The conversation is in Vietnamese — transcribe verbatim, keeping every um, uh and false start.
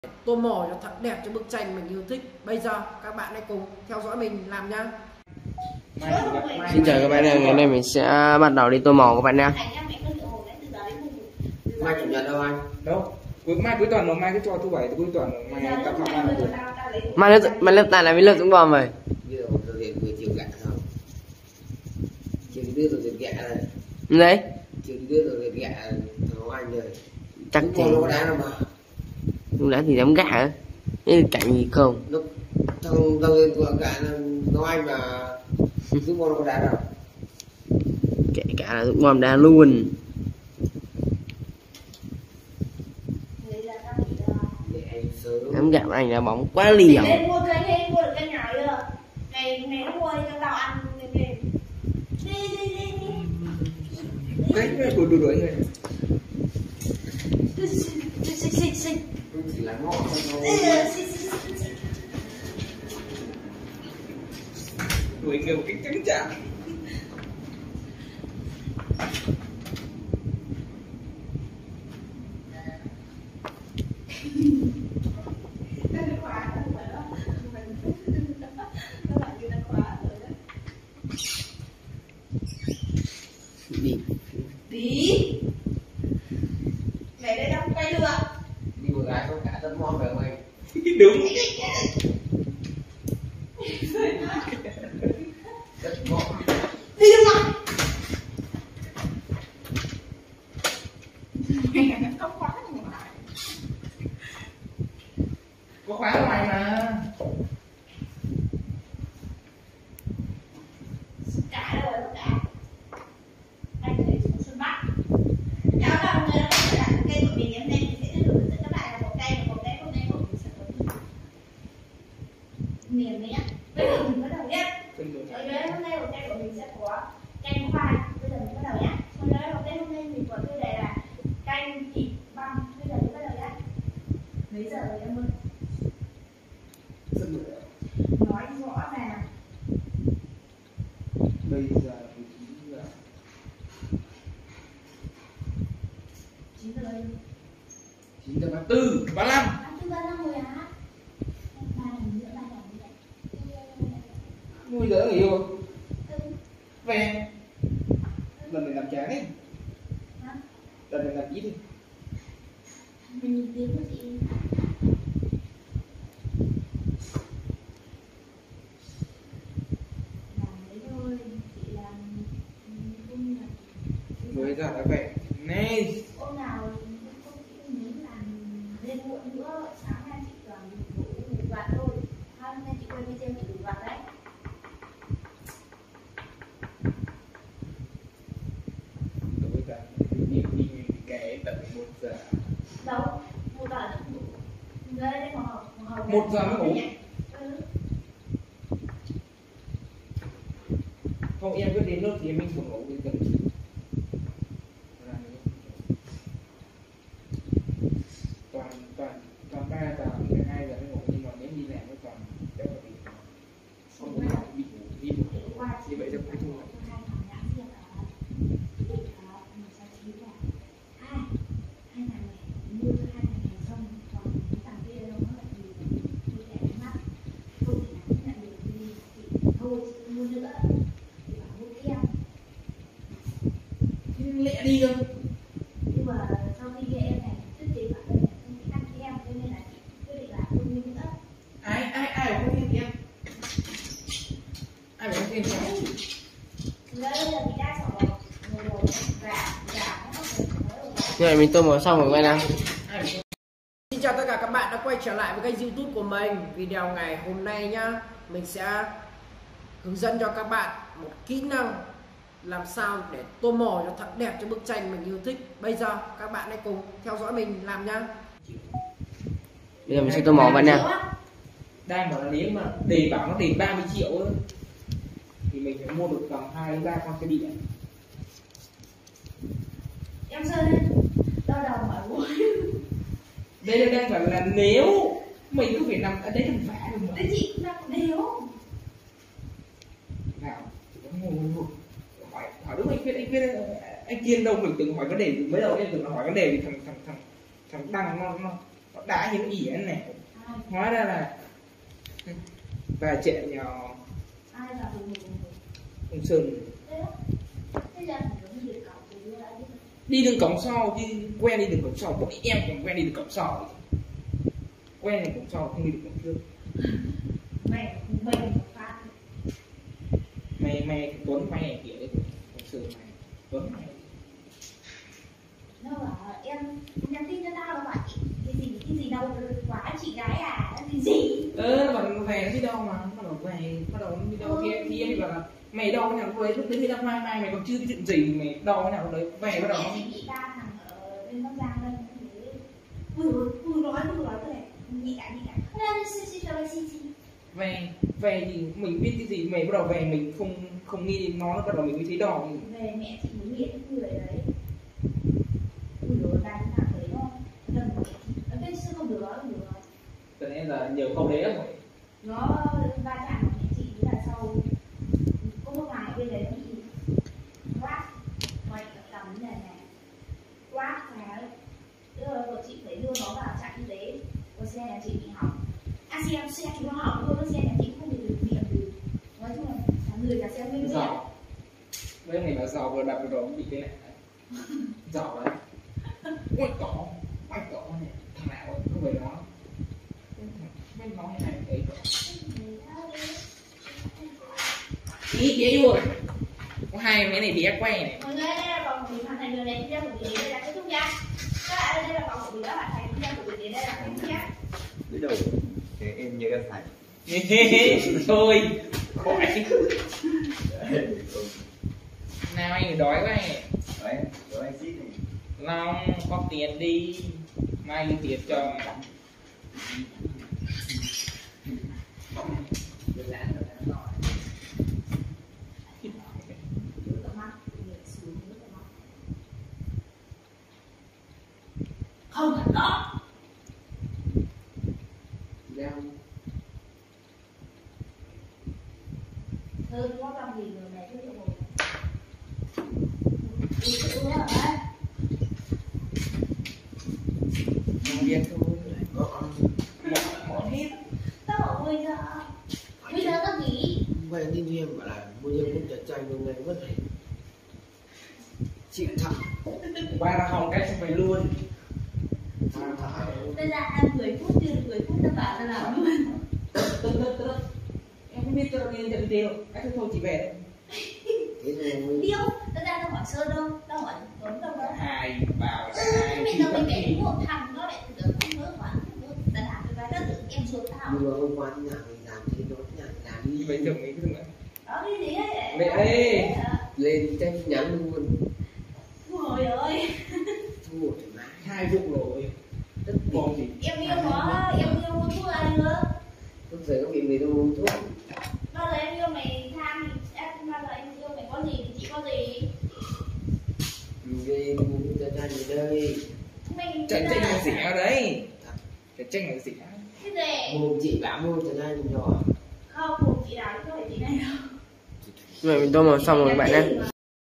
tô màu cho thật đẹp cho bức tranh mình yêu thích. Bây giờ các bạn hãy cùng theo dõi mình làm nhá. Xin chào các bạn, ngày nay mình sẽ bắt đầu đi tô màu các bạn nhé. Mai chủ nhật đâu anh? Đâu? Cuối mai cuối tuần mà mai cứ cho thứ bảy cuối tuần mai tập học ăn được. Mai lớp mai lớp tài là với lớp Dũng Bom rồi. Bây giờ tôi về người chiều gạ không? Chiều đưa tôi về gạ này. Đấy. Chiều đưa tôi về gạ thằng anh rồi. Chắc thì nó đá đâu mà. lúc đã thì dám gạ á. Cái cảnh gì không? Lúc thằng đầu tiên của gạ nó anh mà Dũng Bom có đá đâu. Kể cả là Dũng Bom đá luôn. Dám gạ anh đá bóng quá liều. Lên mua cây hay mua được cây nhỏ chưa? Này này nó mua đi cho tao ăn đi đi đi đi đi. Đấy cái đuổi đuổi đuổi người. Xinh xinh xinh. Chỉ là ngọ thôi. Đuổi người một cái cánh chạm. Đi. Đi. Mày đây đâu quay lừa. Đi một gái có cả tấm mom về mày. Đúng. Rất mom. Đi đâu mà. Không khóa mà. Có khóa ở mày mà. Cả đâu rồi cả. Anh thấy xuống sân Bắc. Cháu đâu người nó đặt cây của mình em nên thì sẽ được dẫn các bạn là một cây một cây hôm nay của mình sẽ có niềm nhé. Bây giờ mình bắt đầu nhé. Ở dưới hôm nay một cây của mình sẽ có canh khoai. Bây giờ mình bắt đầu nhé. Hôm nay một cây hôm nay mình có tiêu đề là canh thịt băm. Bây giờ mình bắt đầu nhé. Mấy giờ rồi em ơi? Nói rõ ràng. Bây giờ chín giờ. chín giờ đây. chín giờ ba mươi tư, ba mươi lăm. ba mươi tư ba mươi lăm rồi hả? ba lần nữa ba lần nữa. Bây giờ nghỉ rồi. Ừ. Về. Lần này làm chán ấy. Hả? Lần này làm ít đi. Mình nhìn tiếng của chị. Làm đấy thôi, chị làm không là Bây giờ đã về. Này. hôm nào không chị muốn làm lên muộn nữa, sáng nay chị toàn ngủ ngủ vặt thôi. Hôm nay chị quay video chị ngủ vặt đấy. Bây giờ đi đi kể tận một giờ. Đâu? Một giờ là ngủ. Đây đây phòng học, phòng học. Một giờ mới ngủ. Ừ. Không em cứ đến lớp thì em mình buồn ngủ thì cần. Toàn toàn toàn ba giờ mười hai giờ mới ngủ, nhưng mà nếu đi làm mới toàn đều là bị không ngủ bị ngủ đi ngủ như vậy cho cũng thôi. Lẹ đi cơ. Nhưng mà sau khi nghe em này thuyết trình bảo đây không thích ăn với em, cho nên là chị quyết định là không như nữa. Ai ai ai không tin em? Ai không tin em? Đây là chị đã sợ ngồi ngồi gà gà nó không Như vậy mình tô màu xong rồi các bạn nào. Xin chào tất cả các bạn đã quay trở lại với kênh YouTube của mình. Video ngày hôm nay nhá, mình sẽ hướng dẫn cho các bạn một kỹ năng làm sao để tô màu cho thật đẹp cho bức tranh mình yêu thích. Bây giờ các bạn hãy cùng theo dõi mình làm nhá. Bây giờ mình sẽ tô màu bạn nha. Đang bảo là nếu mà đề bảo nó đề ba mươi triệu ấy, thì mình phải mua được tầm hai đến ba con cái điện. Em sơn lên đau đầu mỏi gối. Đây là đang bảo là nếu mình cứ phải nằm ở đấy làm vả được mà. Đấy chị cũng đang đều. Nào, ngồi ngồi hỏi hỏi đúng anh biết anh biết anh Kiên đâu, mình từng hỏi vấn đề mấy đầu em từng hỏi vấn đề thì thằng thằng thằng thằng Đăng nó nó Nó đã hiếm ỉ này. Hóa ra là bà trẻ nhỏ ai là hùng hùng ông Sơn thế là mình đi cổng từ đây đi đường cổng sau đi quen đi đường cổng sau, bọn em còn quen đi đường cổng sau, quen đường cổng sau không đi đường cổng trước. mày mình phát Mày mày Tuấn mày này kiểu đấy, ông Sơn mày Tuấn mày nó bảo em nhắn tin cho tao là bảo cái gì cái gì đâu quá chị gái à cái gì ơ nó bảo về nó đi đâu mà nó bảo về bắt đầu nó đi đâu kia thì em bảo là mày đâu nào lúc đấy lúc đấy thì đang mai mai mày còn chưa biết chuyện gì mày đâu nào lúc đấy về bắt đầu nó chị bị ba thằng ở bên Bắc Giang đây vừa vừa nói vừa nói thế này nhị cả nhị cả ra xin xin cho xin xin về về thì mình biết cái gì mày bắt đầu về mình không không nghĩ đến nó nó bắt đầu mình mới thấy đỏ về mẹ chị muốn nghiện cái người đấy ui dồi đang thằng đấy nó đừng ở bên xưa không được không được cho nên là nhiều câu đấy lắm rồi nó va chạm của mẹ chị với là sau có một ngày bên đấy nó bị quát quay tầm như này này quát cái đưa vợ chị phải đưa nó vào trạm y tế của xe nhà chị bị hỏng à xe xe chúng nó hỏng thôi xe nhà chị không được được điện được nói chung là người là xe nguyên giàu với này là giàu vừa đập vừa bị cái này giàu đấy quay cỏ quay cỏ này thằng nào không phải nó mấy nó như này thấy ý bé rồi có hai cái này bé quay này mọi người đây là vòng của hoàn thành người này video của mình đây là kết thúc nha các bạn đây là vòng của mình đã hoàn thành video của mình đây là kết thúc nhá Biết đâu để em như cái thành thôi khỏi nào anh đói quá này đấy rồi anh xít này Long có tiền đi mai đi tiền cho không cần có thơ có trong gì người này chứ một đi tự đó hả không biết thôi có mỏ mỏ hết tao bảo bây giờ bây giờ tao nghỉ vậy đi như em bảo là mua nhiều cũng chặt chanh luôn này mất này chịu thẳng qua là hỏng cái xong mày luôn bây giờ ăn mười phút chưa được mười phút tao bảo tao làm luôn tức tức tức tức em không biết tôi đi nhận tiền đâu cái thôi thôi chỉ về thế rồi điêu tao ra tao hỏi Sơn đâu tao hỏi Tuấn đâu đó hai bảo hai bây giờ mình để một thằng nó lại tự không nhớ khoản tao làm cái cái tự em ruột tao nhưng mà hôm qua nhà mình làm thế nó nhà làm đi vậy chồng ấy cái nữa đó cái gì ấy mẹ ơi lên tranh nhắn luôn trời ơi thua thoải mái hai vụ rồi tất bom gì em yêu nó em yêu mua thuốc ai nữa không phải có bị người đâu uống thuốc bao giờ em yêu mày tham thì em bao giờ em yêu mày có gì thì chị có gì về mua cho cha gì đây mình trận tranh là rẻ đấy trận tranh là rẻ cái gì mua chị bảo mua cho cha gì nhỏ không một chị nào cũng có phải chị này đâu Vậy mình tô màu xong rồi các bạn nhé.